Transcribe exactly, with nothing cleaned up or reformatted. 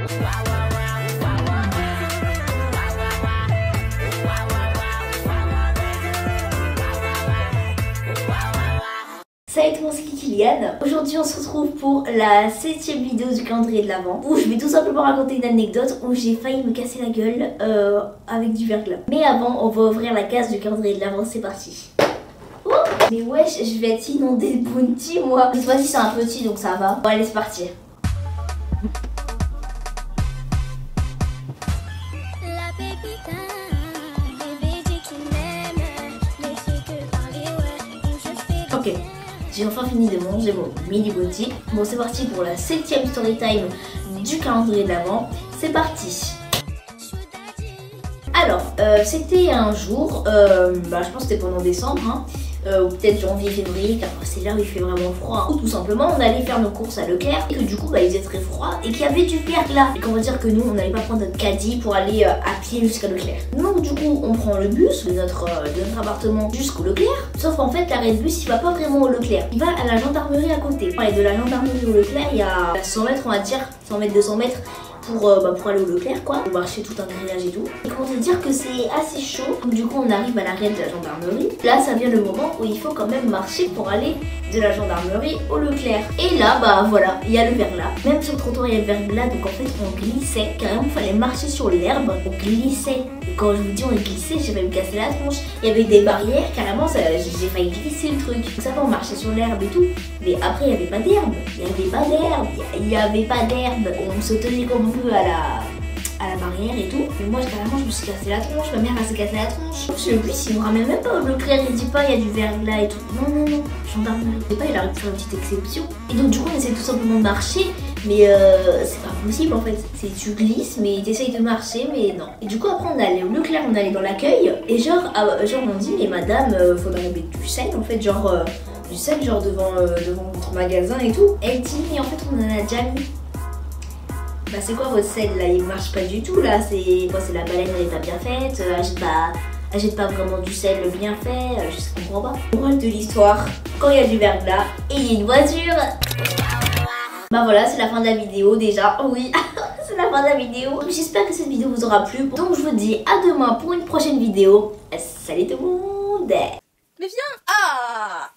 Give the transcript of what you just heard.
Salut tout le monde, c'est Kikiliane. Aujourd'hui on se retrouve pour la septième vidéo du calendrier de l'Avent, où je vais tout simplement raconter une anecdote où j'ai failli me casser la gueule euh, avec du verglas. Mais avant on va ouvrir la case du calendrier de l'Avent, c'est parti. Oh, mais wesh, je vais être inondée de bounty moi. Cette fois-ci c'est un petit donc ça va. Bon allez c'est parti. Ok, j'ai enfin fini de manger mon mini bounty. Bon c'est parti pour la septième story time du calendrier de l'Avent. C'est parti. Alors, euh, c'était un jour, euh, bah, je pense que c'était pendant décembre, hein, euh, ou peut-être janvier, février, car c'est là où il fait vraiment froid. Ou tout simplement, on allait faire nos courses à Leclerc, et que du coup, bah, il faisait très froid, et qu'il y avait du verglas. Et qu'on va dire que nous, on n'allait pas prendre notre caddie pour aller euh, à pied jusqu'à Leclerc. Donc du coup, on prend le bus de notre, euh, de notre appartement jusqu'au Leclerc. Sauf qu'en fait, l'arrêt de bus, il va pas vraiment au Leclerc. Il va à la gendarmerie à côté. Et de la gendarmerie au Leclerc, il y a cent mètres, on va dire, cent mètres, deux cents mètres. Pour, euh, bah, pour aller au Leclerc quoi, on marcher tout un grillage et tout. Et comment te dire que c'est assez chaud. Donc du coup on arrive à l'arrêt de la gendarmerie. Là ça vient le moment où il faut quand même marcher pour aller de la gendarmerie au Leclerc. Et là bah voilà, il y a le verglas. Même sur le trottoir il y a le verglas, donc en fait on glissait. Carrément il fallait marcher sur l'herbe, on glissait. Et quand je vous dis on glissait, j'ai failli me casser la tronche. Il y avait des barrières, carrément j'ai failli glisser le truc. Donc ça va, on marchait sur l'herbe et tout. Mais après il n'y avait pas d'herbe. Il n'y avait pas d'herbe. Il n'y avait pas d'herbe. On se tenait comme à la, à la barrière et tout. Mais moi carrément je me suis cassé la tronche, ma mère elle s'est cassé la tronche. Parce que le bus il me ramène même pas au Leclerc, il dit pas il y a du verglas et tout. Non non non, gendarmerie. Je sais pas, il a fait une petite exception. Et donc du coup on essaie tout simplement de marcher. Mais euh, c'est pas possible en fait. C'est tu glisses mais t'essayes de marcher mais non. Et du coup après on allait au Leclerc, on allait dans l'accueil. Et genre, ah, genre on dit mais madame euh, faudrait mettre du sel en fait, genre euh, du sel genre devant, euh, devant votre magasin et tout. Elle dit mais en fait on en a déjà mis. Bah c'est quoi votre sel là, il marche pas du tout là, c'est quoi, c'est la baleine elle est pas bien faite, euh, elle jette pas, elle jette pas vraiment du sel bien fait, euh, je comprends pas. Moral de l'histoire, quand il y a du verglas et il y a une voiture. Bah voilà, c'est la fin de la vidéo déjà, oui, c'est la fin de la vidéo. J'espère que cette vidéo vous aura plu, donc je vous dis à demain pour une prochaine vidéo. Salut tout le monde. Mais viens. Ah.